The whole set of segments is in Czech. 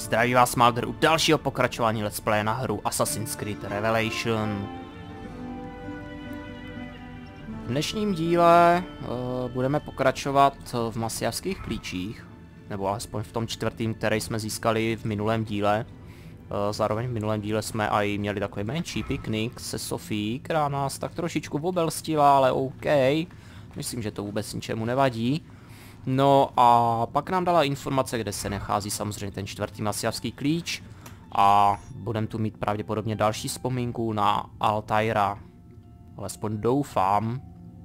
Zdraví vás Malder u dalšího pokračování Let's Play na hru Assassin's Creed Revelation. V dnešním díle budeme pokračovat v masiavských klíčích, nebo alespoň v tom čtvrtým, který jsme získali v minulém díle. Zároveň v minulém díle jsme i měli takový menší piknik se Sofií, která nás tak trošičku obelstila, ale OK. Myslím, že to vůbec ničemu nevadí. No a pak nám dala informace, kde se nachází samozřejmě ten čtvrtý masiavský klíč. A budeme tu mít pravděpodobně další vzpomínku na Altaira. Alespoň doufám.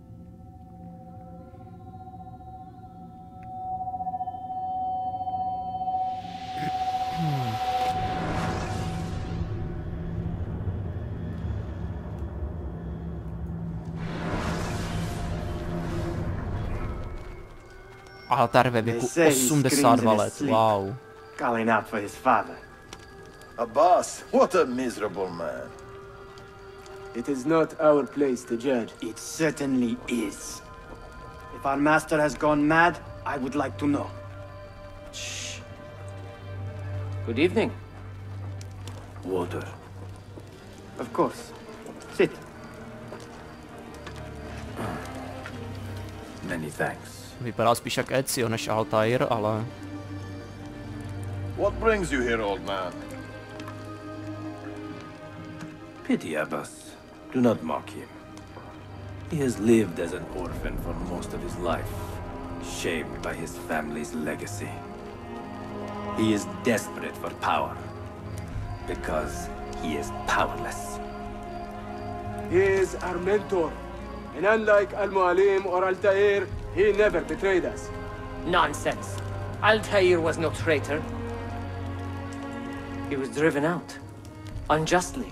Altar ve věku 82 let, wow. Calling out for his father. Abbas, what a miserable man. It is not our place to judge. It certainly is. If our master has gone mad, I would like to know. Shh. Good evening. Water. Of course. Sit. Many thanks. Vypadá spíš jak Ezio než Altair, ale... What brings you here, old man? Pity Abbas. Do not mock him. He has lived as an orphan for most of his life, shaped by his family's legacy. He is desperate for power, because he is powerless. He is our mentor, and unlike Al-Mualim or Altair, he never betrayed us. Nonsense. Altair was no traitor. He was driven out. Unjustly.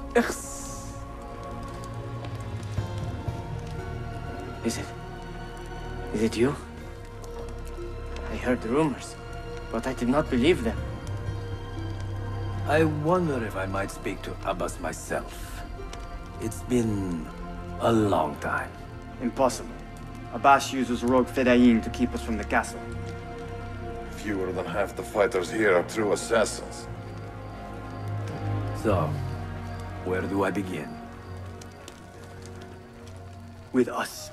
Is it you? I heard rumors, but I did not believe them. I wonder if I might speak to Abbas myself. It's been a long time. Impossible. Abbas uses rogue Fedayeen to keep us from the castle. Fewer than half the fighters here are true assassins. So, where do I begin? With us.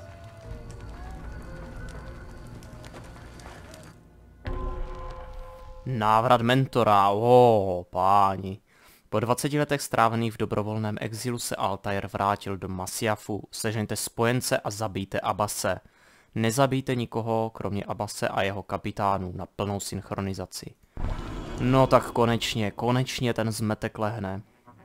Návrat mentora, páni. Po 20 letech strávených v dobrovolném exilu se Altair vrátil do Masiafu. Sežeňte spojence a zabijte Abbase. Nezabijte nikoho, kromě Abbase a jeho kapitánů na plnou synchronizaci. No tak konečně ten zmetek lehne.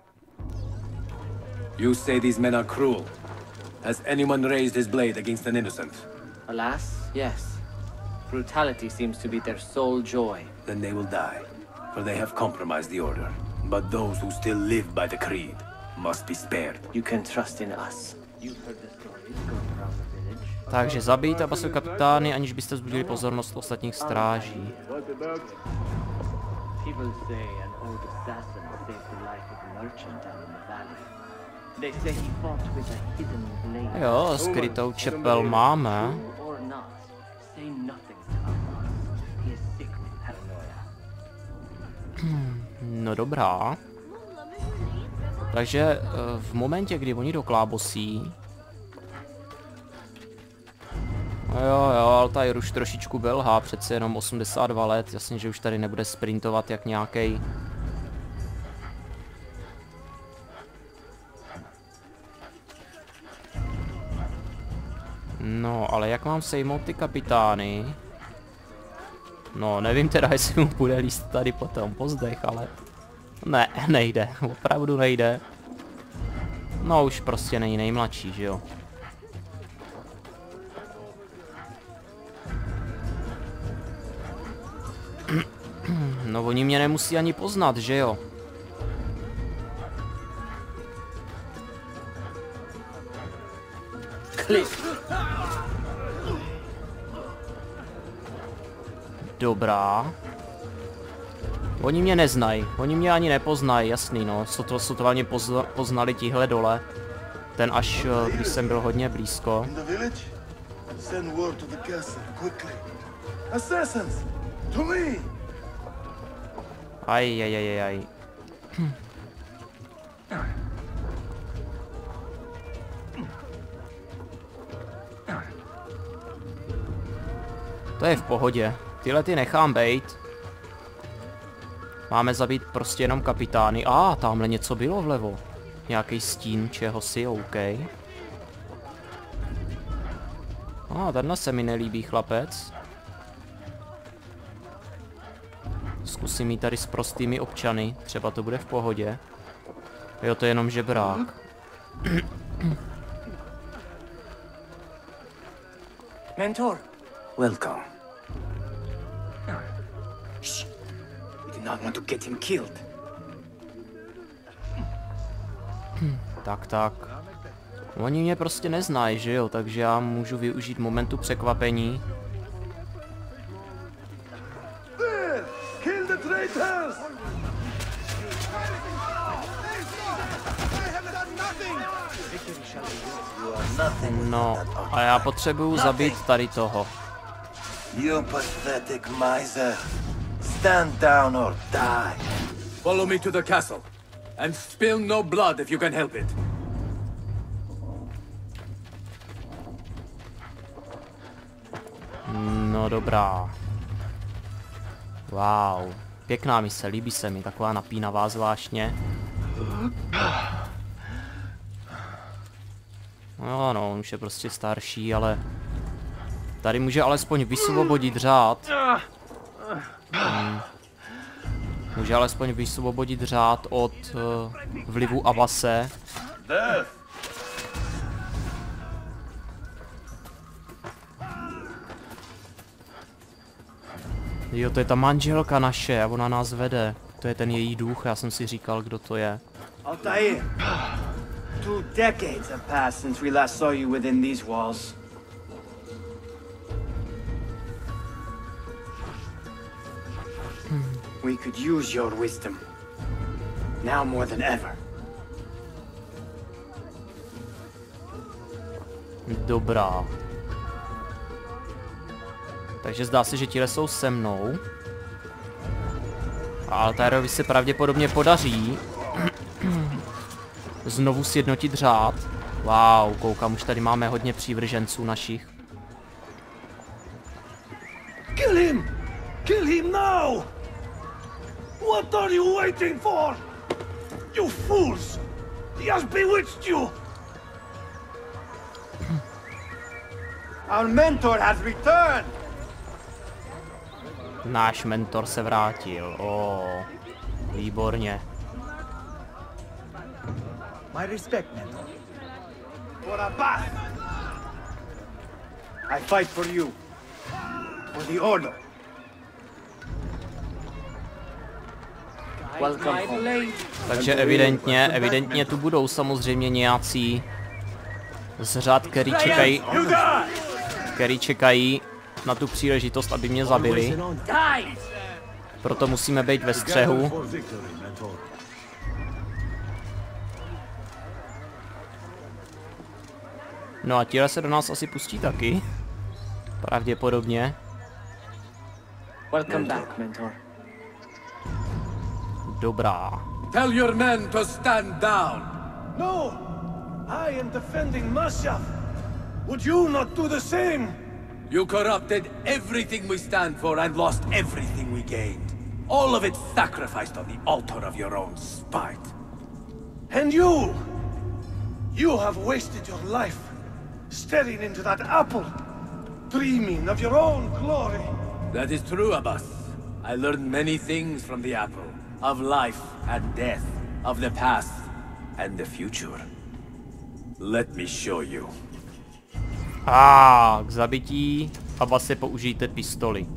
You say these men are cruel. Has anyone raised his blade against an innocent? Alas, yes. Brutality seems to be their sole joy. Then they will die, for they have compromised the order. But those who still live by the creed must be spared. You can trust in us. You've heard the stories going around the village. Takže zabijte Abbasové kapitány, aniž byste vzbudili pozornost ostatních stráží. People say an old assassin saved the life of a merchant down in the valley. They say he fought with a hidden blade. Jo, skrytou čepel máme. True or not, say nothing to Abbas. He is sick with paranoia. No dobrá. Takže v momentě, kdy oni doklábosí... Jo, Altair už trošičku belhá, přece jenom 82 let, jasně, že už tady nebude sprintovat jak nějakej... No, ale jak mám sejmout ty kapitány? No, nevím teda, jestli mu bude líst tady potom po zdech, ale... Ne, nejde, opravdu nejde. No, už prostě není nejmladší, že jo? No, oni mě nemusí ani poznat, že jo? Dobrá. Oni mě neznají, oni mě ani nepoznají, jasný no, sotva mě poznali tihle dole. Ten až, když jsem byl hodně blízko. Ajajajajaj. To je v pohodě. Tyhle ty nechám bejt. Máme zabít prostě jenom kapitány. Tamhle něco bylo vlevo. Nějaký stín čehosi, OK. Tenhle se mi nelíbí, chlapec. Zkusím jít tady s prostými občany. Třeba to bude v pohodě. Jo, to je jenom žebrák. Mentor. Welcome. Shh. We do not want to get him killed. Tak. Oni mě prostě neznají, že jo? Takže já můžu využít momentu překvapení. Kill the traitors! No, a já potřebuju zabít tady toho. You pathetic miser. Stand down or die. Follow me to the castle. And spill no blood if you can help it. No dobrá. Wow. Pěkná mise, líbí se mi, taková napínavá zvláštně. No, on už je prostě starší, ale... Tady může alespoň vysvobodit řád. Může alespoň vysvobodit řád od vlivu Abbase. Jo, to je ta manželka naše a ona nás vede. To je ten její duch, já jsem si říkal, kdo to je. Altair, 2 decades have passed since we last saw you within these walls. We could use your wisdom. Now more than ever. Dobrá. Takže zdá se, že tihle jsou se mnou. A Altairovi se pravděpodobně podaří znovu sjednotit řád. Wow, koukám, už tady máme hodně přívrženců našich. Kill him! Kill him now! What are you waiting for? You fools! He has bewitched you! Our mentor has returned! Náš mentor se vrátil. Výborně. My respect, mentor. For Abbas! I fight for you. For the Order. Welcome home. Takže evidentně tu budou samozřejmě nějací z řad, který čekají na tu příležitost, aby mě zabili. Proto musíme být ve střehu. No a tihle se do nás asi pustí taky. Pravděpodobně. Welcome back, mentor. Dobrá. Tell your men to stand down. No! I am defending Mashaf! Would you not do the same? You corrupted everything we stand for and lost everything we gained. All of it sacrificed on the altar of your own spite. And you! You have wasted your life staring into that apple, dreaming of your own glory. That is true, Abbas. I learned many things from the apple. Of life and death. Of the past and the future. Let me show you. K zabití Abbase použijte pistoli.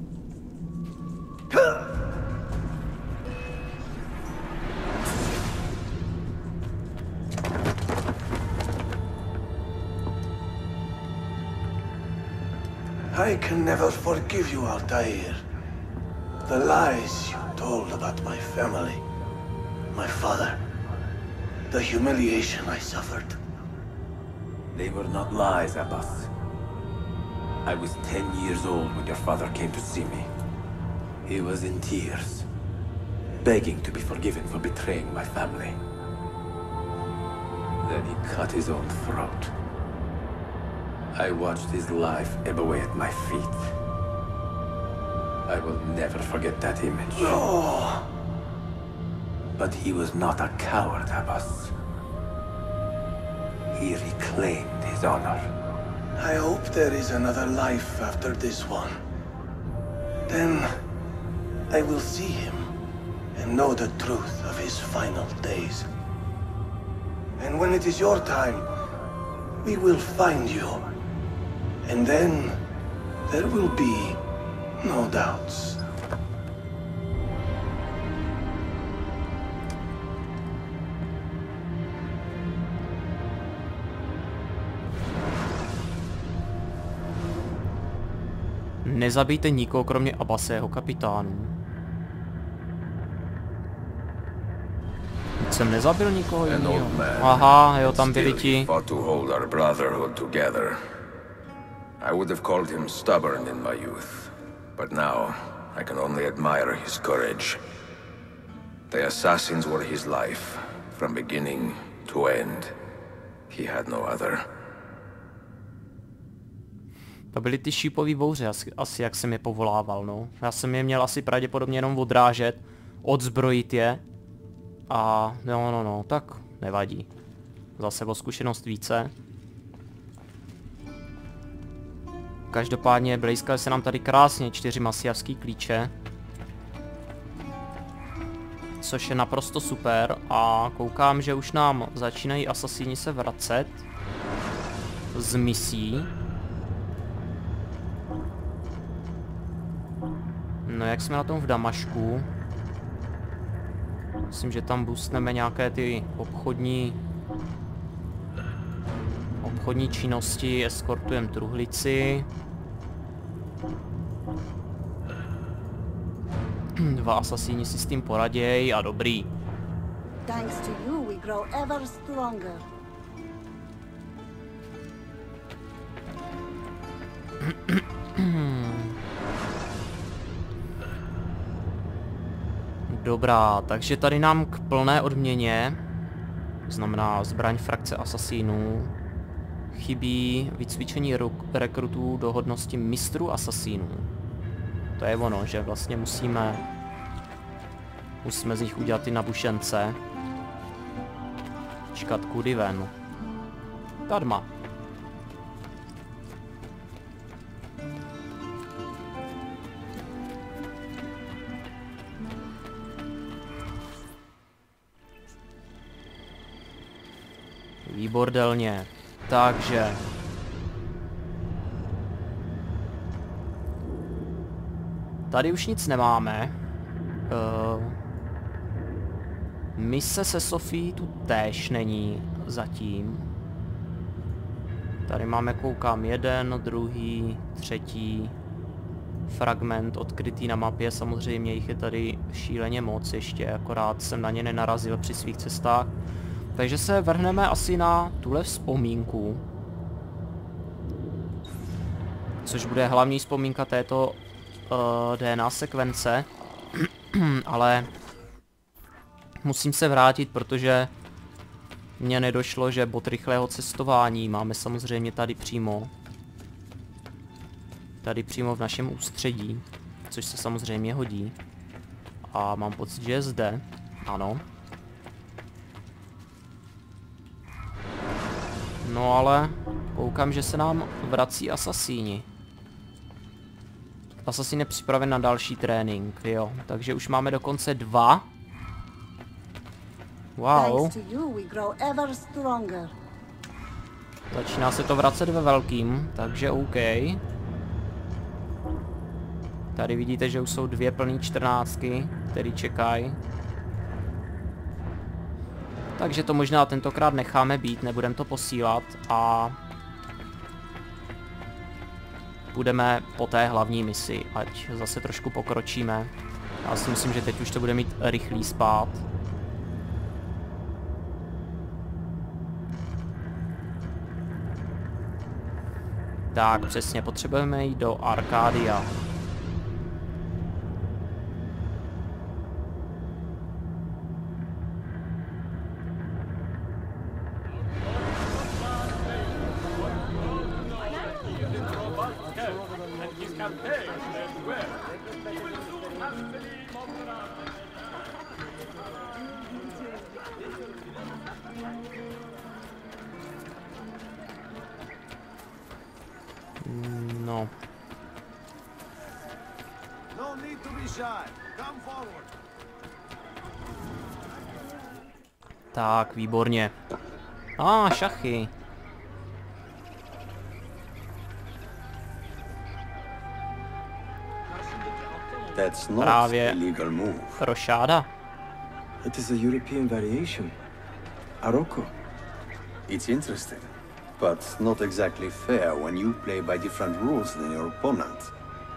I can never forgive you, Altair. The lies you told about my family, my father, the humiliation I suffered. They were not lies, Abbas. I was 10 years old when your father came to see me. He was in tears. begging to be forgiven for betraying my family. Then he cut his own throat. I watched his life ebb away at my feet. I will never forget that image. No! But he was not a coward, Abbas. He reclaimed his honor. I hope there is another life after this one. Then I will see him and know the truth of his final days. And when it is your time, we will find you. And then there will be no doubts. Nezabijte nikoho kromě Abbase, jeho kapitánů. Jsem nezabil nikoho jiného. Aha, jo, tam byli ti. I would have called him stubborn in my youth, but now I can only admire his courage. The assassins were his life, from beginning to end. He had no other. To byly ty šípový bouře, asi jak jsem je povolával, no. Já jsem je měl asi pravděpodobně jenom odrážet, odzbrojit je. A no, tak nevadí. Zase o zkušenost více. Každopádně blejskaly se nám tady krásně 4 masijavský klíče. Což je naprosto super a koukám, že už nám začínají asasíni se vracet z misí. No jak jsme na tom v Damašku? Myslím, že tam boostneme nějaké ty obchodní činnosti, eskortujeme truhlici. 2 asasíni si s tím poraděj a dobrý. Thanks to you, we grow ever stronger. Dobrá, takže tady nám k plné odměně, znamená zbraň frakce asasínů, chybí vycvičení rekrutů do hodnosti mistrů asasínů. To je ono, že vlastně musíme z nich udělat ty nabušence. Čekat kudy ven. Tadma. Výbordelně. Takže tady už nic nemáme. Mise se Sofií tu též není zatím. Tady máme, koukám, 1, 2, 3 fragment odkrytý na mapě. Samozřejmě jich je tady šíleně moc ještě, akorát jsem na ně nenarazil při svých cestách. Takže se vrhneme asi na tuhle vzpomínku. Což bude hlavní vzpomínka této DNA sekvence. Ale musím se vrátit, protože mně nedošlo, že bod rychlého cestování máme samozřejmě tady přímo. Tady přímo v našem ústředí, což se samozřejmě hodí. A mám pocit, že je zde. Ano. No ale koukám, že se nám vrací asasíni. Asasín je připraven na další trénink, jo. Takže už máme dokonce 2. Wow. Začíná se to vracet ve velkým, takže OK. Tady vidíte, že už jsou 2 plný 14, který čekají. Takže to možná tentokrát necháme být, nebudeme to posílat a půjdeme po té hlavní misi, ať zase trošku pokročíme. Já si myslím, že teď už to bude mít rychlý spát. Tak, přesně, potřebujeme jít do Arkádia. No. No need to be shy. Come forward. Tak, výborně. Šachy. That's not Právě a legal move. rošáda. It is a European variation. Aroko. It's interesting, but not exactly fair when you play by different rules than your opponent.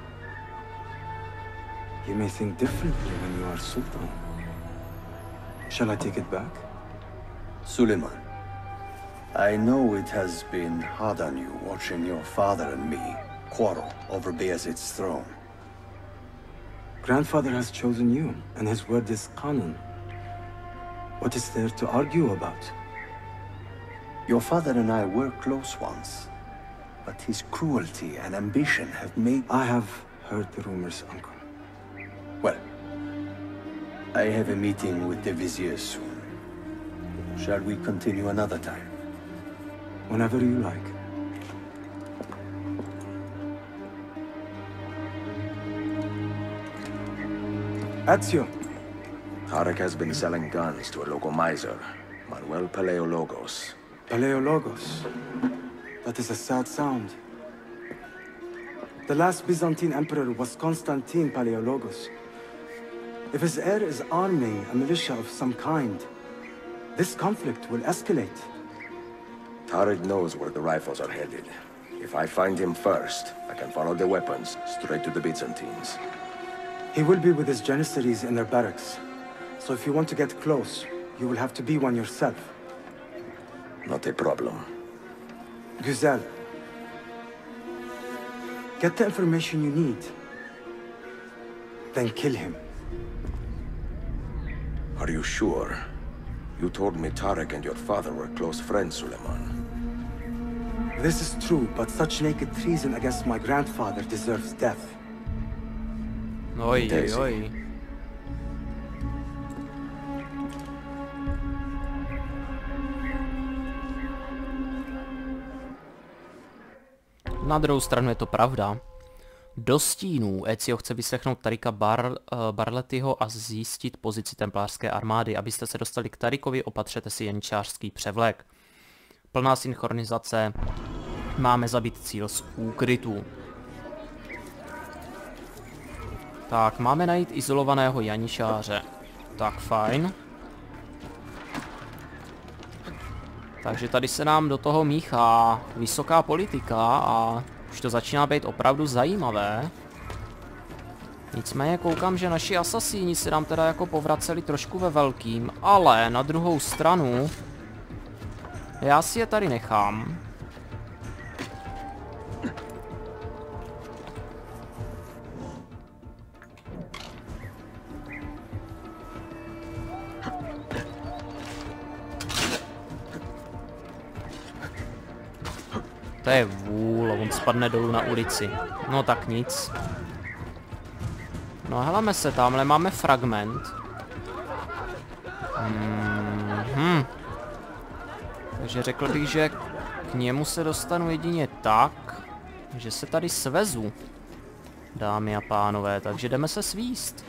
You may think differently when you are Sultan. Shall I take it back? Suleiman, I know it has been hard on you watching your father and me quarrel over Bayezid's throne. Grandfather has chosen you, and his word is Qanon. What is there to argue about? Your father and I were close once, but his cruelty and ambition have made... I have heard the rumors, Uncle. Well, I have a meeting with the Vizier soon. Shall we continue another time? Whenever you like. Ezio. Tarek has been selling guns to a local miser, Manuel Paleologos. Paleologos. That is a sad sound. The last Byzantine emperor was Constantine Paleologos. If his heir is arming a militia of some kind, this conflict will escalate. Tarek knows where the rifles are headed. If I find him first, I can follow the weapons straight to the Byzantines. He will be with his Janissaries in their barracks. So if you want to get close, you will have to be one yourself. Not a problem. Güzel. Get the information you need. Then kill him. Are you sure? You told me Tarek and your father were close friends, Suleiman. This is true, but such naked treason against my grandfather deserves death. Oj, oj. Na druhou stranu je to pravda. Do stínů Ezio chce vyslechnout Tarika Barletyho a zjistit pozici templářské armády. Abyste se dostali k Tarikovi, opatřete si janičářský převlek. Plná synchronizace. Máme zabít cíl z úkrytu. Tak, máme najít izolovaného janičáře. Tak, fajn. Takže tady se nám do toho míchá vysoká politika a už to začíná být opravdu zajímavé. Nicméně koukám, že naši asasíni se nám teda jako povraceli trošku ve velkým, ale na druhou stranu já si je tady nechám. To je vůl, on spadne dolů na ulici. No tak nic. No heleme se, tamhle máme fragment. Takže řekl bych, že k němu se dostanu jedině tak, že se tady svezu, dámy a pánové, takže jdeme se svíst.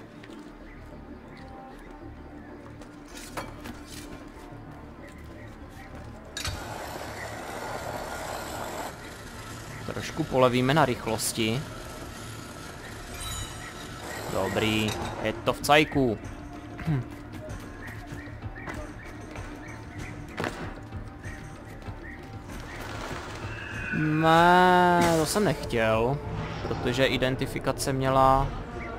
Trošku polevíme na rychlosti. Dobrý, je to v cajku. Ne, to jsem nechtěl, protože identifikace měla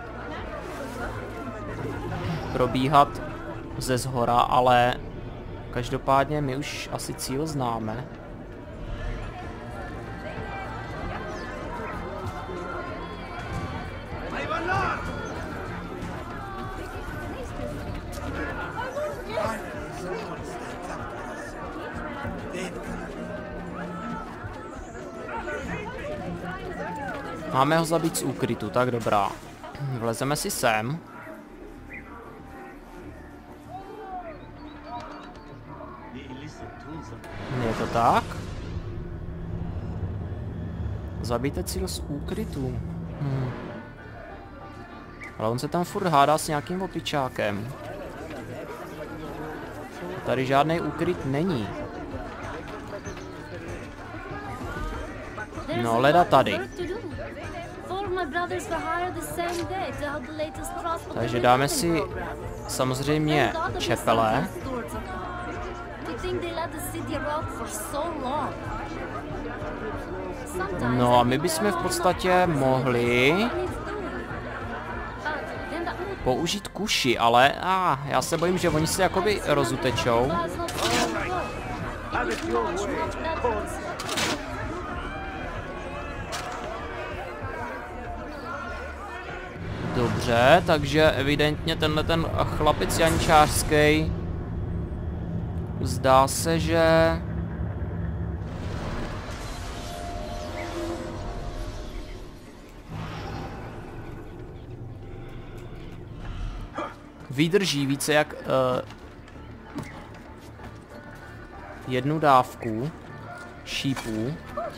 probíhat ze zhora, ale každopádně my už asi cíl známe. Máme ho zabít z úkrytu, tak dobrá. Vlezeme si sem. Je to tak? Zabijte cíl z úkrytu. Ale on se tam furt hádá s nějakým opičákem. Tady žádný úkryt není. No, leda tady. Takže dáme si samozřejmě čepele. No a my bychom v podstatě mohli použít kuši, ale já se bojím, že oni se jakoby rozutečou. Dobře, takže evidentně tenhle ten chlapec jančářský zdá se, že vydrží více jak jednu dávku šípů.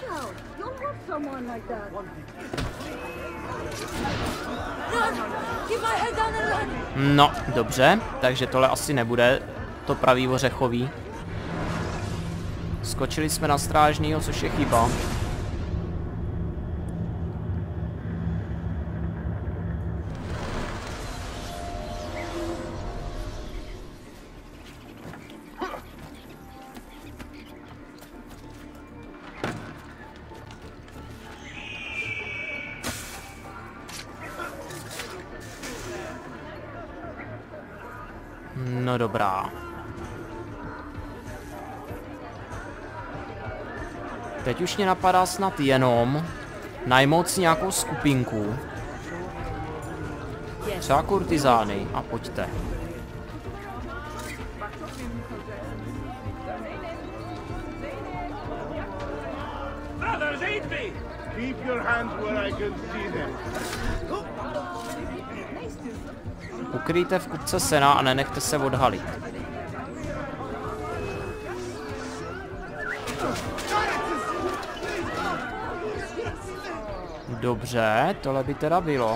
No, dobře, takže tohle asi nebude to pravý ořechový. Skočili jsme na strážnýho, což je chyba. No dobrá. Teď už mě napadá snad jenom najmout si nějakou skupinku. Třeba kurtizány a pojďte. Ukryjte v kupce sena a nenechte se odhalit. Dobře, tohle by teda bylo.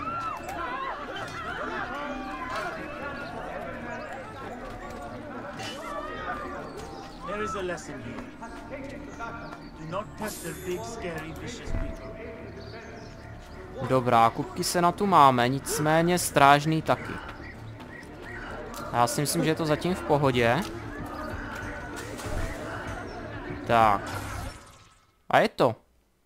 Dobrá, kupky se na tu máme, nicméně strážný taky. Já si myslím, že je to zatím v pohodě. Tak. A je to.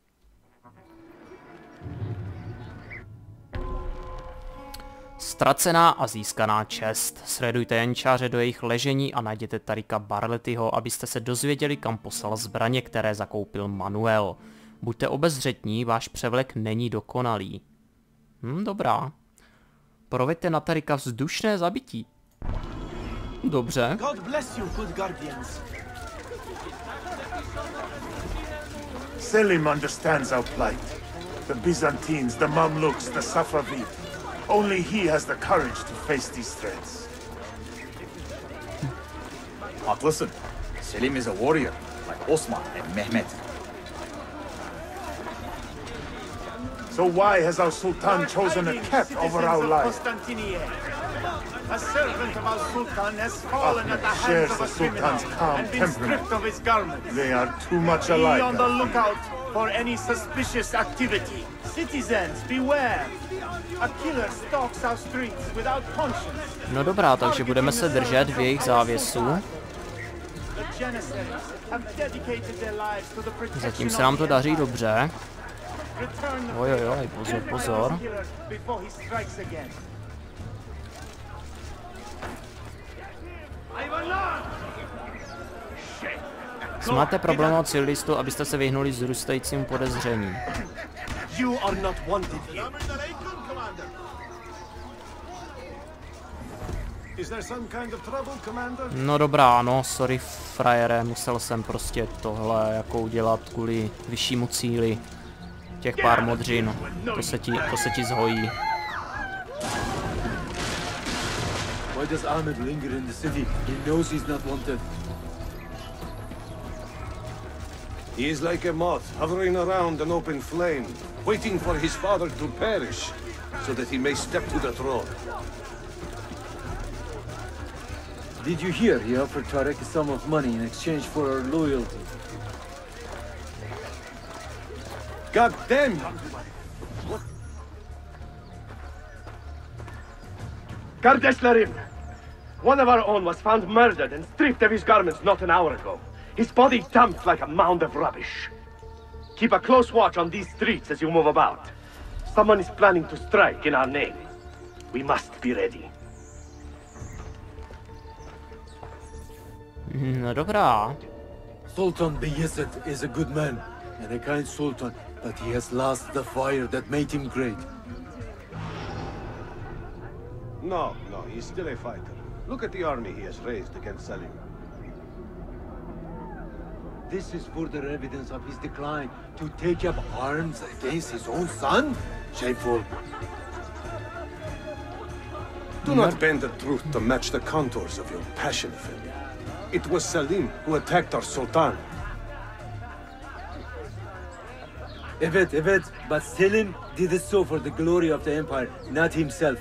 Ztracená a získaná čest. Sledujte jančáře do jejich ležení a najděte Tarika Barlettyho, abyste se dozvěděli, kam poslal zbraně, které zakoupil Manuel. Buďte obezřetní, váš převlek není dokonalý. Dobrá. Proveďte na Tarika vzdušné zabití. Dobře. Selim understands our plight. The Byzantines, the Mamluks, the Safavid. Only he has the courage to face these threats. Haklısın. Selim is a warrior, like Osman and Mehmet. So why has our Sultan chosen a cat over our lives? A servant of our Sultan has fallen at the hands shares of the a criminal Sultan's calm and been temperament. stripped of his garments. They are too much Be alike. on the lookout for any suspicious activity. Citizens, beware! A killer stalks our streets without conscience. No dobrá, takže budeme se držet v jejich závěsu. Zatím se nám to daří dobře. Ojojoj, pozor, pozor. Máte problémovat civilistu, abyste se vyhnuli zrůstajícímu podezření. No dobrá, no, sorry frajere, musel jsem prostě tohle jako udělat kvůli vyššímu cíli. Těch pár modřin, to se ti zhojí. Why does Ahmed linger in the city? He knows he's not wanted. He is like a moth hovering around an open flame, waiting for his father to perish, so that he may step to the throne. Did you hear he offered Tarek a sum of money in exchange for our loyalty? God damn you! Gardeslarim! One of our own was found murdered and stripped of his garments not an hour ago. His body dumped like a mound of rubbish. Keep a close watch on these streets as you move about. Someone is planning to strike in our name. We must be ready. No dobrá. Sultan Bayezid is a good man and a kind sultan, but he has lost the fire that made him great. No, he's still a fighter. Look at the army he has raised against Salim. This is further evidence of his decline. To take up arms against his own son? Shameful. Do not bend the truth to match the contours of your passion, Effendi. It was Salim who attacked our Sultan. Evet, but Selim did it so for the glory of the empire, not himself.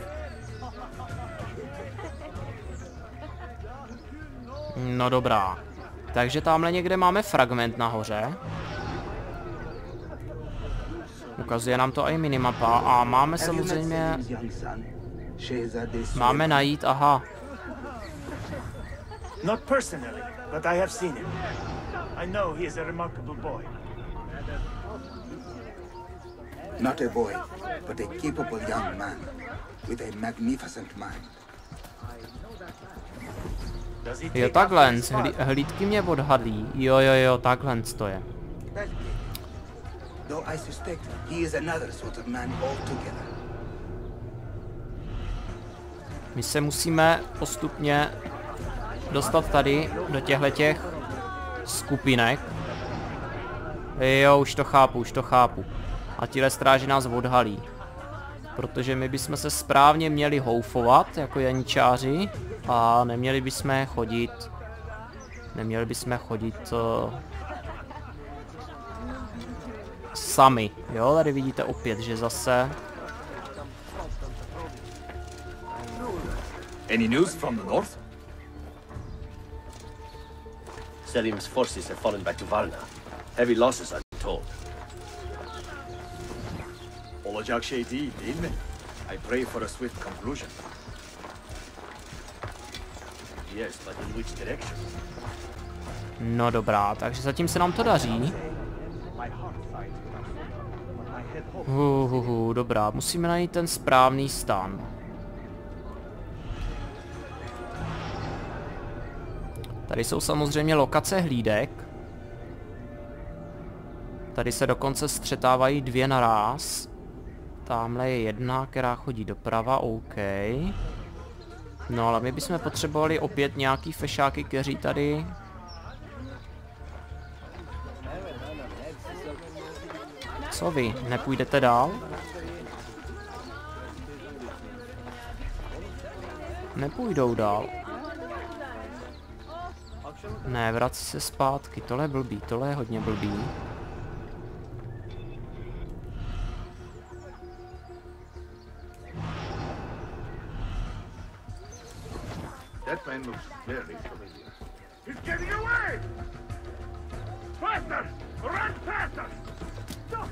No dobrá. Takže tamhle někde máme fragment nahoře. Ukazuje nám to i minimapa a máme samozřejmě... Máme najít, aha. Not personally, but I have seen him. I know he is a remarkable boy. Not a boy, but a capable young man with a magnificent mind. Jo, takhle, hlídky mě odhadlí. Jo, takhle to je. Though I suspect he is another sort of man altogether. My se musíme postupně dostat tady do těchto skupinek. Jo, už to chápu. A tihle stráži nás odhalí. Protože my bychom se správně měli houfovat jako janičáři a neměli bychom chodit sami. Jo, tady vidíte opět, že zase... Any news from the north? Selim's forces have fallen back to Varna. Heavy losses are told. Olacak şey değil mi? I pray for a swift conclusion. Yes, but in which direction? No dobrá, takže zatím se nám to daří. Dobrá, musíme najít ten správný stan. Tady jsou samozřejmě lokace hlídek. Tady se dokonce střetávají dvě naráz. Tamhle je jedna, která chodí doprava, OK. No ale my bychom potřebovali opět nějaký fešáky, kteří tady... Co vy, nepůjdete dál? Nepůjdou dál. Ne, vrací se zpátky, tohle je blbý, tohle je hodně blbý. That man looks very familiar. He's getting away! Faster! Run faster! Stop!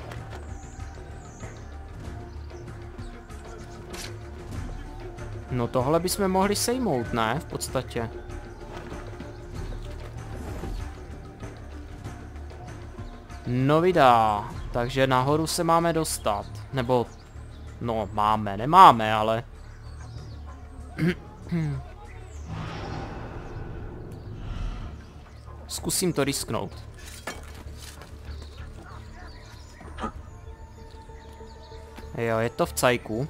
No tohle bychom mohli sejmout, ne? V podstatě. No vydá. Takže nahoru se máme dostat. Nebo... No máme, nemáme, ale... Zkusím to risknout. Jo, je to v cajku.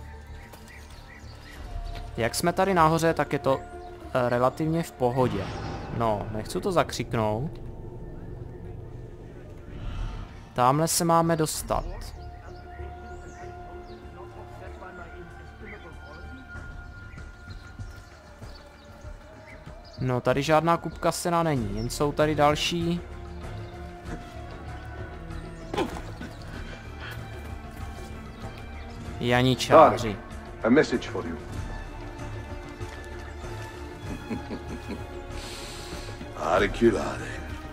Jak jsme tady nahoře, tak je to relativně v pohodě. No, nechci to zakřiknout. Támhle se máme dostat. No, tady žádná kupka sena není, jen jsou tady další. Janičáři. A message for you. Auriculare.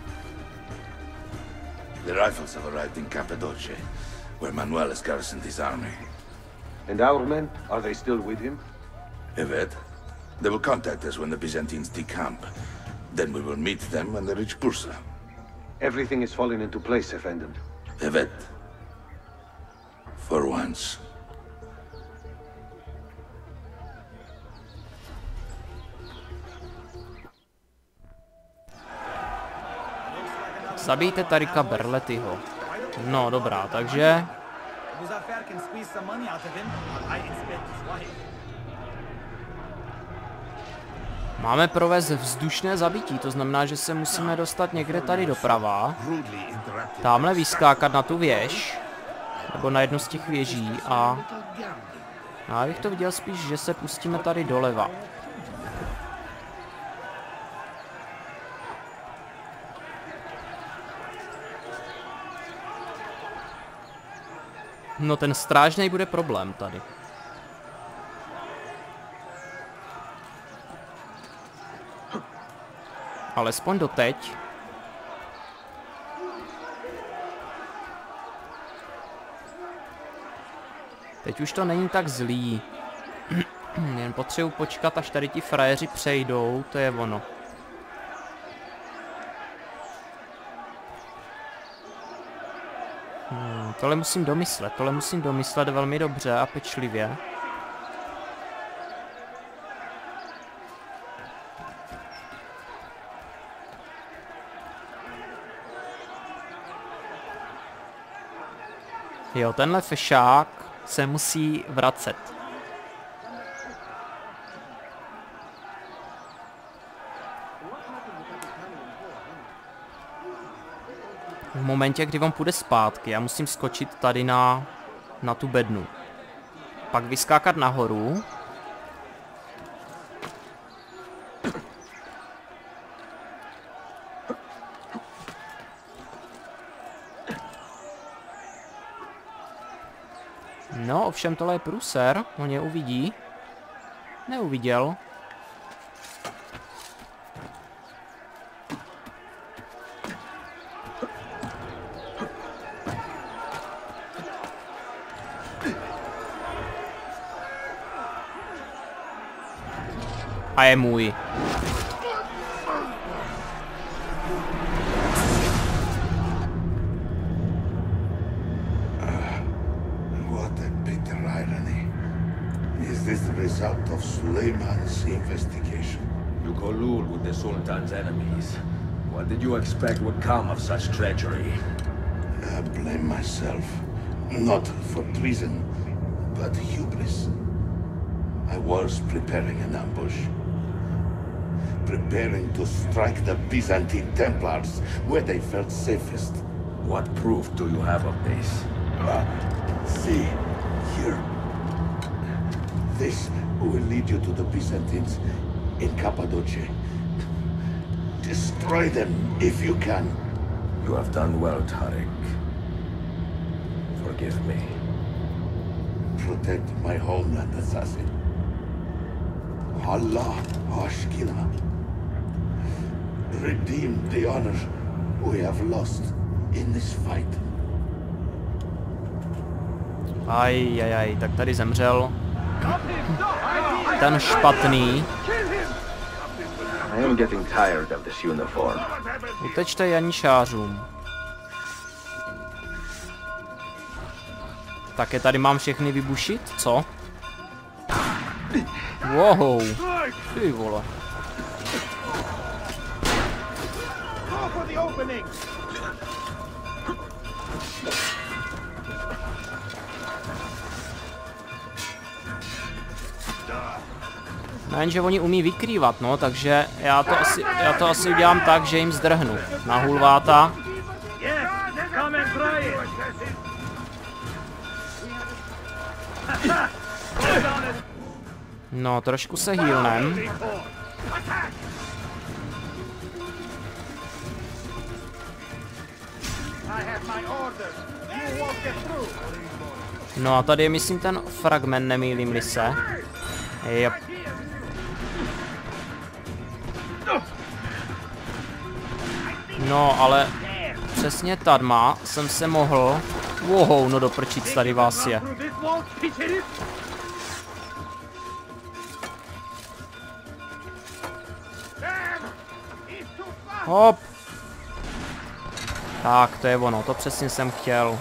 The rifles have arrived in Cappadocia, where Manuel has garrisoned his army. And our men, are they still with him? Evet. They will contact us when the Byzantines decamp. Then we will meet them when they reach Bursa. Everything is falling into place, Effendant. Evet. For once. Zabijte Tarika Berletyho. No dobrá, takže... Máme provést vzdušné zabití, to znamená, že se musíme dostat někde tady doprava. Támhle vyskákat na tu věž. Nebo na jednu z těch věží a... Já bych to viděl spíš, že se pustíme tady doleva. No ten strážnej bude problém tady. Alespoň doteď. Teď už to není tak zlý. Jen potřebuji počkat, až tady ti frajeři přejdou, to je ono. Tohle musím domyslet velmi dobře a pečlivě. Jo, tenhle fešák se musí vracet. V momentě, kdy on půjde zpátky, já musím skočit tady na tu bednu. Pak vyskákat nahoru. No, ovšem tohle je průser, on je uvidí. Neuviděl. A je můj. Result of Suleiman's investigation. You collude with the Sultan's enemies. What did you expect would come of such treachery? I blame myself. Not for treason, but hubris. I was preparing an ambush. Preparing to strike the Byzantine Templars where they felt safest. What proof do you have of this? See, here. This will lead you to the Byzantines in Cappadocia. Destroy them if you can. You have done well, Tariq. Forgive me. Protect my homeland, assassin. Allah Ashkina. Redeem the honor we have lost in this fight. Ajajaj, tak tady zemřel ten špatný. I am getting tired of this uniform. Utečte janišářům. Také tady mám všechny vybušit, co? Wow, ty vole. Jenže oni umí vykrývat, no, takže já to asi udělám tak, že jim zdrhnu na hulváta. No, trošku se healnem. No a tady je, myslím, ten fragment, nemýlím-li se. Yep. No, ale přesně tadma jsem se mohl... Wow, no doprčit, tady vás je. Hop. Tak, to je ono, to přesně jsem chtěl.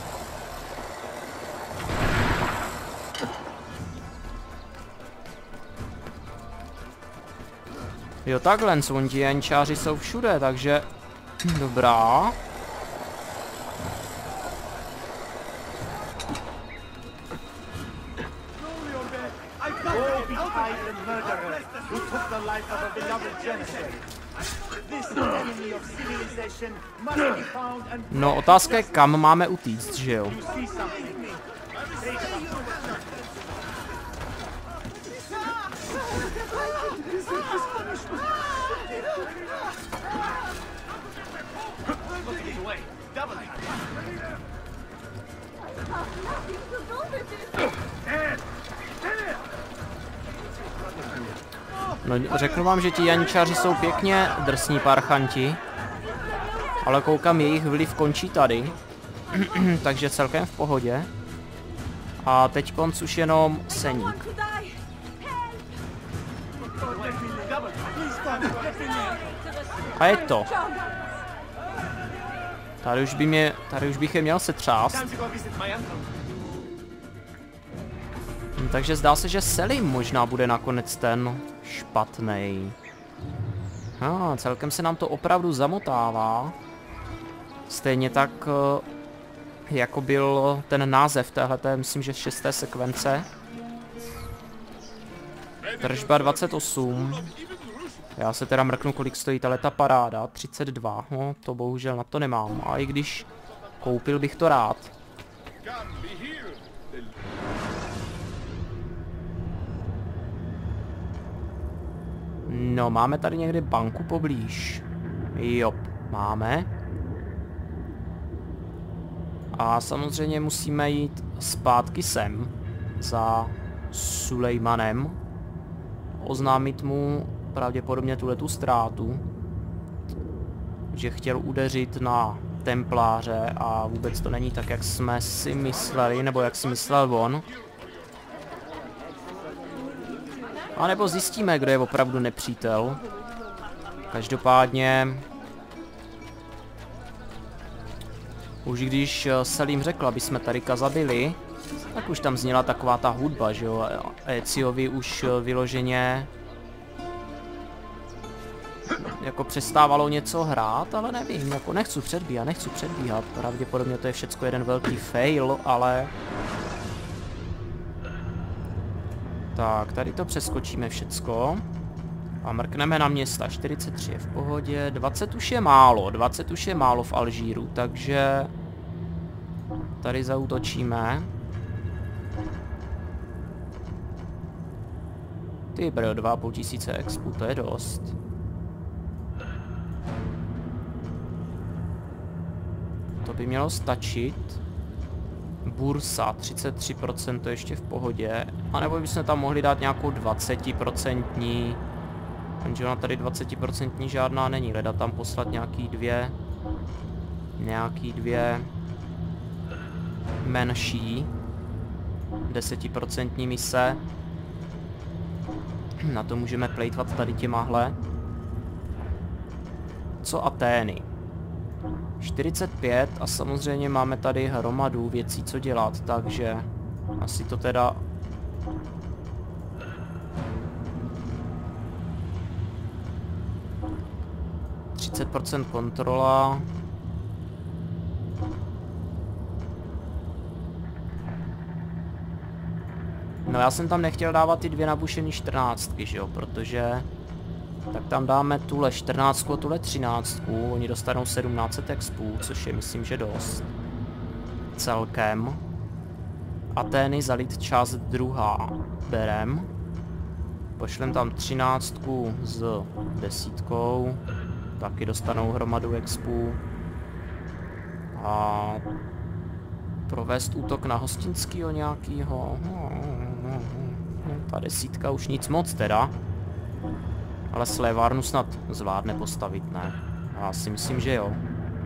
Jo, takhle, oni ti jančáři jsou všude, takže... Dobrá. No, otázka je, kam máme utíct, že jo? No, řeknu vám, že ti janičáři jsou pěkně drsní parchanti. Ale koukám, jejich vliv končí tady. Takže celkem v pohodě. A teď konc už jenom seník. A je to. Tady už bych je měl setřást. Takže zdá se, že Selim možná bude nakonec ten špatnej. Celkem se nám to opravdu zamotává. Stejně tak, jako byl ten název téhleté, myslím, že 6. sekvence. Tržba 28. Já se teda mrknu, kolik stojí ta paráda. 32. No, to bohužel na to nemám. A i když koupil bych to rád. No, máme tady někde banku poblíž. Jo, máme. A samozřejmě musíme jít zpátky sem za Sulejmanem. Oznámit mu pravděpodobně tuhletu ztrátu. Že chtěl udeřit na templáře a vůbec to není tak, jak jsme si mysleli, nebo jak si myslel on. A nebo zjistíme, kdo je opravdu nepřítel. Každopádně... Už když Selim řekl, aby jsme Tarika zabili, tak už tam zněla taková ta hudba, že jo. Eziovi už vyloženě... jako přestávalo něco hrát, ale nevím, jako nechci předbíhat. Pravděpodobně to je všecko jeden velký fail, ale... Tak, tady to přeskočíme všecko. A mrkneme na města. 43 je v pohodě. 20 už je málo. 20 už je málo v Alžíru, takže... Tady zaútočíme. Ty bro, 2500 expu, to je dost. To by mělo stačit. Bursa, 33%, to ještě v pohodě. A nebo bychom tam mohli dát nějakou 20%. Jenže ona tady 20% žádná není. Leda tam poslat nějaký dvě menší 10% mise. Na to můžeme plejtvat tady těmahle. Co Atény? 45 a samozřejmě máme tady hromadu věcí, co dělat, takže asi to teda... % kontrola. No já jsem tam nechtěl dávat ty dvě nabušený 14, že jo, protože... Tak tam dáme tuhle 14 a tuhle 13, oni dostanou 1700 expů, což je myslím, že dost. Celkem. Atény, zalit část 2. Berem. Pošlem tam 13 s 10. Taky dostanou hromadu expů. A provést útok na hostinskýho nějakýho. Ta 10 už nic moc teda. Ale slévárnu snad zvládne postavit, ne? Já si myslím, že jo.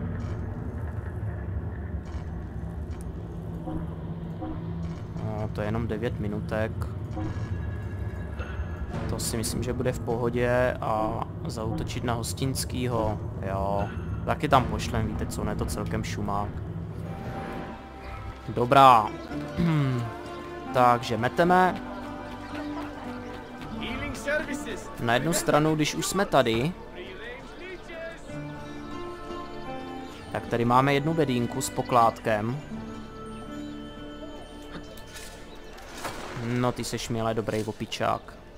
No, to je jenom 9 minutek. To si myslím, že bude v pohodě a zaútočit na hostinskýho, jo. Taky tam pošlem, víte co, ne to celkem šumák. Dobrá. Takže meteme. Na jednu stranu, když už jsme tady, tak tady máme jednu bedínku s pokládkem. No ty seš milé dobrý opičák.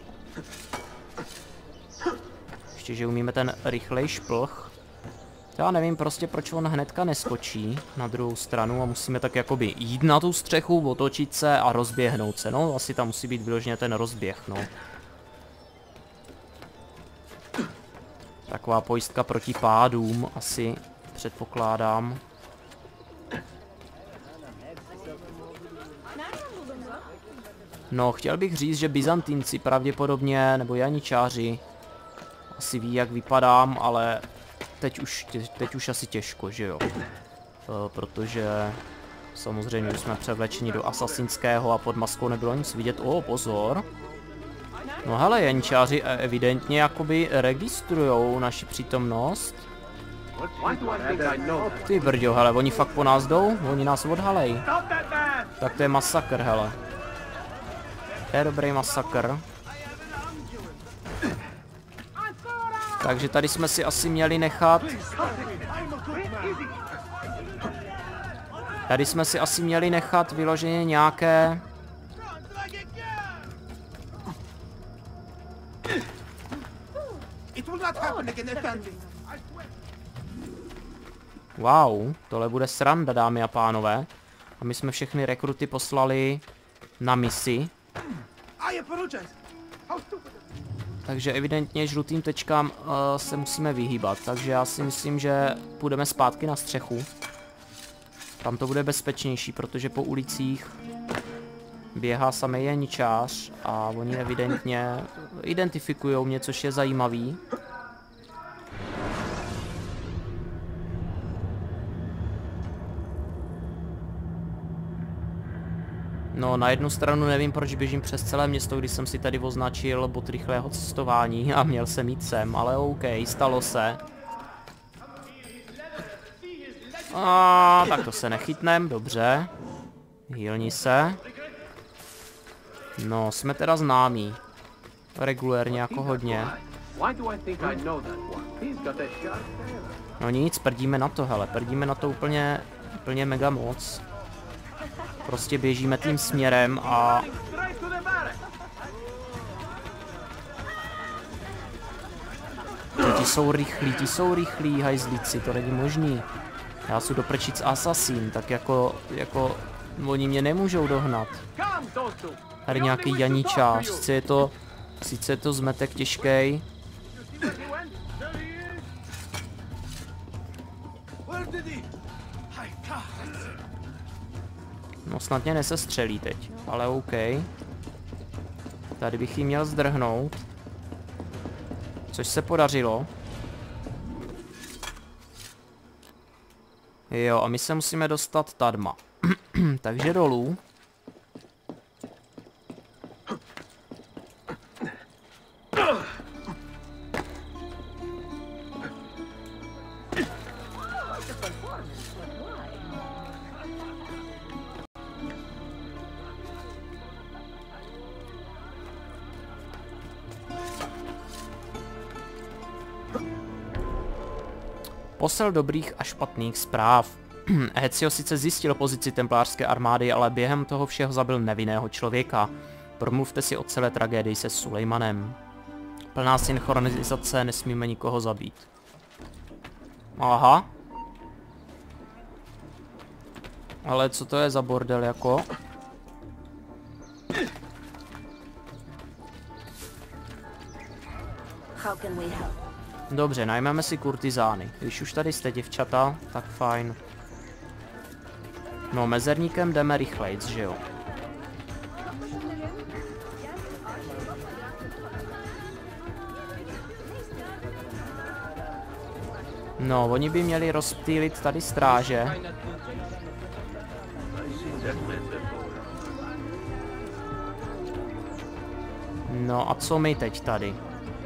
Ještě, že umíme ten rychlej šplh. Já nevím prostě, proč on hnedka neskočí na druhou stranu a musíme tak jakoby jít na tu střechu, otočit se a rozběhnout se. No, asi tam musí být vyloženě ten rozběh, no. Taková pojistka proti pádům, asi předpokládám. No, chtěl bych říct, že Byzantinci pravděpodobně, nebo janičáři, asi ví, jak vypadám, ale teď už asi těžko, že jo. Protože samozřejmě už jsme převlečeni do asasinského a pod maskou nebylo nic vidět. O, pozor. No hele, janičáři evidentně jakoby registrujou naši přítomnost. Ty brďo, hele, oni fakt po nás jdou? Oni nás odhalej. Tak to je masakr, hele. To je dobrý masakr. Takže tady jsme si asi měli nechat... Tady jsme si asi měli nechat vyloženě nějaké... Wow, tohle bude sranda, dámy a pánové. A my jsme všechny rekruty poslali na misi. Takže evidentně žlutým tečkám se musíme vyhýbat. Takže já si myslím, že půjdeme zpátky na střechu. Tam to bude bezpečnější, protože po ulicích běhá samý janičář a oni evidentně identifikují mě, což je zajímavý. No, na jednu stranu nevím, proč běžím přes celé město, když jsem si tady označil bod rychlého cestování a měl jsem jít sem, ale OK, stalo se. A tak to se nechytnem, dobře. Healni se. No, jsme teda známí. Regulérně jako hodně. No nic, prdíme na to, hele, prdíme na to úplně mega moc. Prostě běžíme tím směrem a... Ti jsou rychlí, hajzlíci, to není možný. Já jsou doprčit z Assassin, tak jako oni mě nemůžou dohnat. Tady nějaký janičář, sice je to zmetek těžký. No snad mě nesestřelí teď, ale OK. Tady bych jí měl zdrhnout. Což se podařilo. Jo, a my se musíme dostat tadma. Takže dolů. Posel dobrých a špatných zpráv. Ezio sice zjistil pozici templářské armády, ale během toho všeho zabil nevinného člověka. Promluvte si o celé tragédii se Sulejmanem. Plná synchronizace, nesmíme nikoho zabít. Aha. Ale co to je za bordel jako? How can we help? Dobře, najmeme si kurtizány. Když už tady jste, děvčata, tak fajn. No, mezerníkem jdeme rychlejc, že jo? No, oni by měli rozptýlit tady stráže. No a co my teď tady?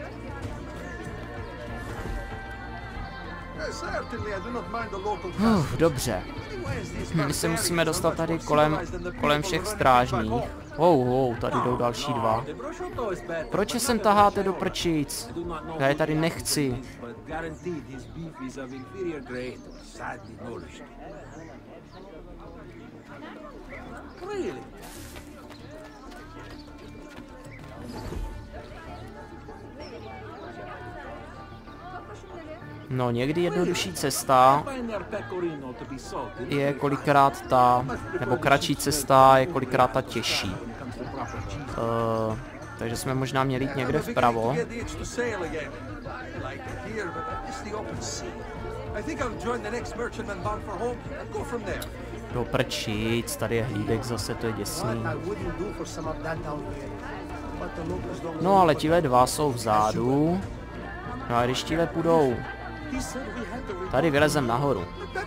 Dobře. My se musíme dostat tady kolem všech strážních. Tady jdou další dva. Proč je sem taháte do prčic? Já je tady nechci. No, někdy jednodušší cesta je kolikrát nebo kratší cesta je kolikrát ta těžší. Takže jsme možná měli jít někde vpravo. Do prčic, tady je hlídek zase, to je děsný. No ale tihle dva jsou vzadu. No a když tihle půjdou tady, vylezem nahoru.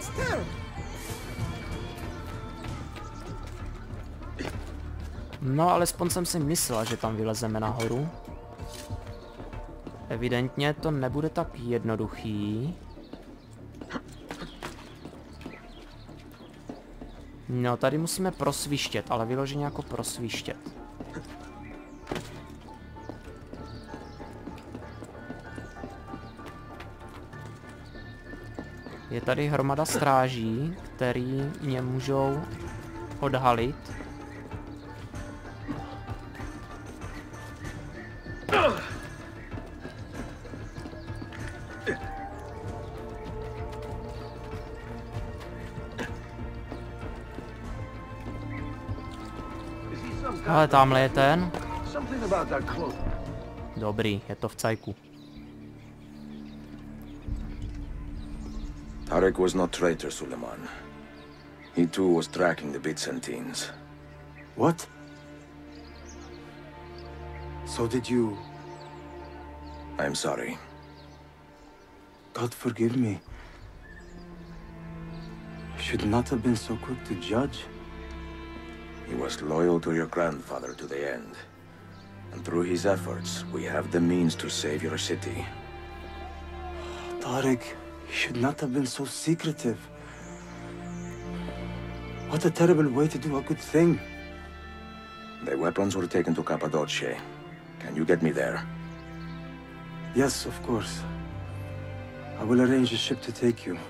No, alespoň jsem si myslel, že tam vylezeme nahoru. Evidentně to nebude tak jednoduchý. No, tady musíme prosvištět, ale vyloženě jako prosvištět. Je tady hromada stráží, který mě můžou odhalit. Ale tamhle je ten. Dobrý, je to v cajku. Tarek was not traitor, Suleiman. He too was tracking the Byzantines. What? So did you... I'm sorry. God forgive me. I should not have been so quick to judge. He was loyal to your grandfather to the end. And through his efforts, we have the means to save your city. Tarek, you should not have been so secretive. What a terrible way to do a good thing. The weapons were taken to Cappadocia. Can you get me there? Yes, of course. I will arrange a ship to take you.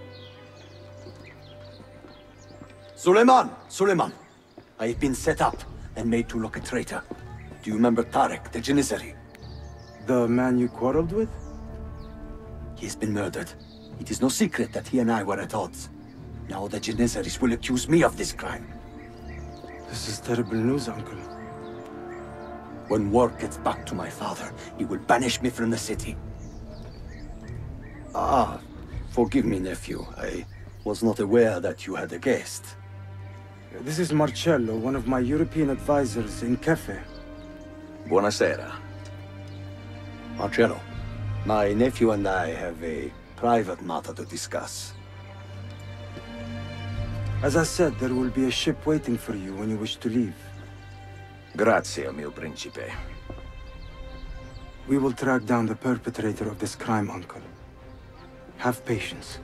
Suleiman! Suleiman! I have been set up and made to look a traitor. Do you remember Tarek, the Janissary? The man you quarreled with? He has been murdered. It is no secret that he and I were at odds. Now the Janissaries will accuse me of this crime. This is terrible news, Uncle. When word gets back to my father, he will banish me from the city. Ah, forgive me, nephew. I was not aware that you had a guest. This is Marcello, one of my European advisors in Cafe. Buonasera. Marcello, my nephew and I have a private matter to discuss. As I said, there will be a ship waiting for you when you wish to leave. Grazie, mio principe. We will track down the perpetrator of this crime, Uncle. Have patience.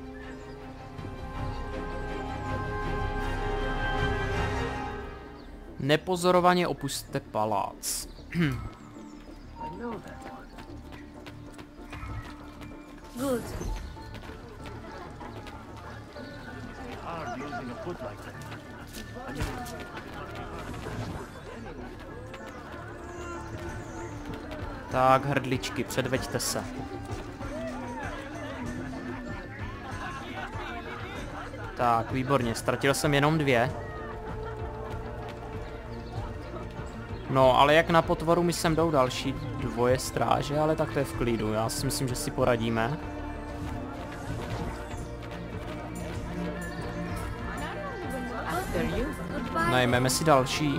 Nepozorovaně opusťte palác. Good. Tak, hrdličky, předveďte se. Tak, výborně, ztratil jsem jenom 2. No, ale jak na potvoru mi sem jdou další dvoje stráže, ale tak to je v klidu. Já si myslím, že si poradíme. Najmeme si další.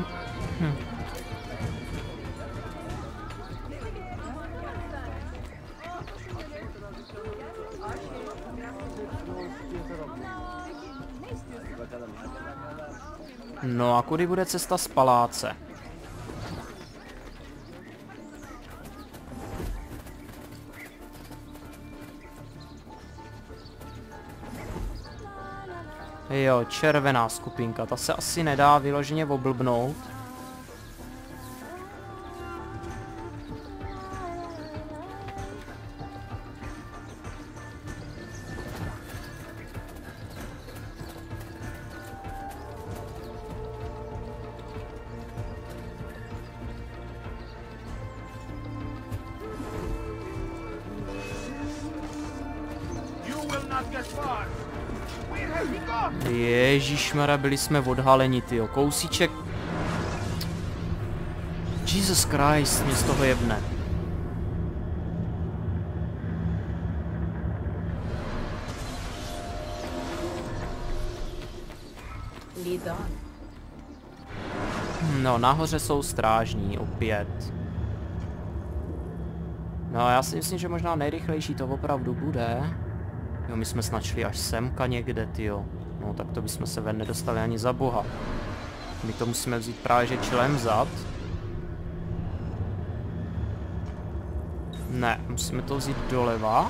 No a kudy bude cesta z paláce? Jo, červená skupinka, ta se asi nedá vyloženě oblbnout. Ježišmarja, byli jsme odhaleni, tyjo. Kousíček. Jesus Christ, mě z toho jebne. No, nahoře jsou strážní, opět. No, já si myslím, že možná nejrychlejší to opravdu bude. Jo, my jsme snad šli až semka někde, tyjo. No, tak to bychom se ven nedostali ani za boha. My to musíme vzít právě že čelem zad. Ne, musíme to vzít doleva.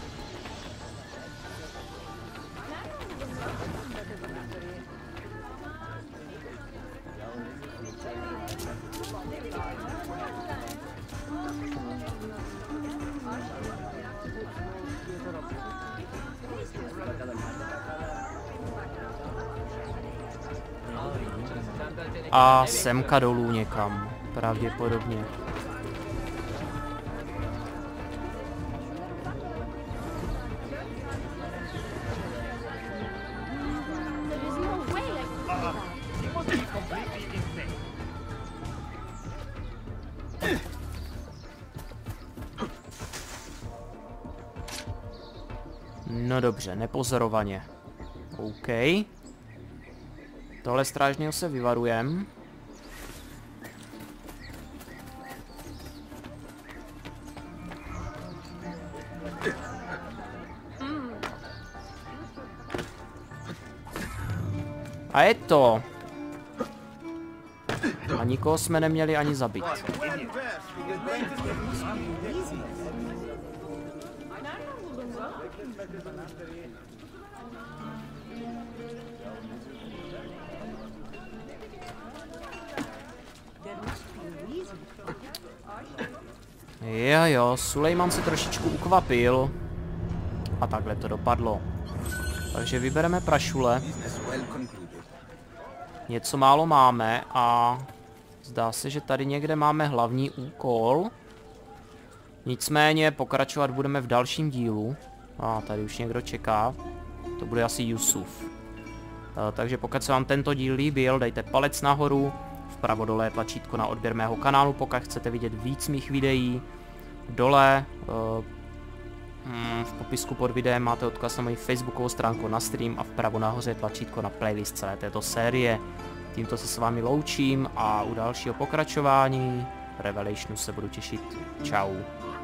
A semka dolů někam, pravděpodobně. No dobře, nepozorovaně. OK. Tohle strážného se vyvarujem. A je to. A nikoho jsme neměli ani zabít. Jo, Sulejman se trošičku ukvapil. A takhle to dopadlo. Takže vybereme prašule. Něco málo máme a zdá se, že tady někde máme hlavní úkol. Nicméně pokračovat budeme v dalším dílu. A tady už někdo čeká. To bude asi Yusuf. Takže pokud se vám tento díl líbil, dejte palec nahoru. Vpravo dole je tlačítko na odběr mého kanálu, pokud chcete vidět víc mých videí. Dole v popisku pod videem máte odkaz na moji facebookovou stránku na stream a vpravo nahoře je tlačítko na playlist celé této série. Tímto se s vámi loučím a u dalšího pokračování Revelationu se budu těšit. Čau.